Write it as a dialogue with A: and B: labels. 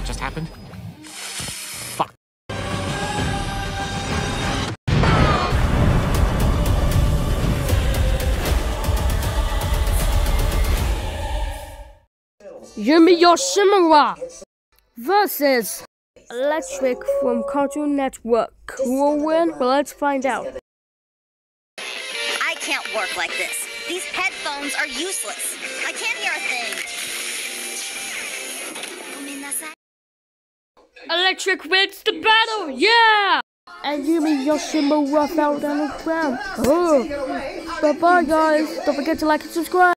A: What just happened? Fuck.
B: Yumi Yoshimura versus Electric from Cartoon Network. Who will win? Well, let's find out.
C: I can't work like this. These headphones are useless. I can't hear a thing.
B: Electric wins the battle, yeah! And Yumi Yoshimura fell down the ground. Oh. Bye-bye, guys. Don't forget to like and subscribe.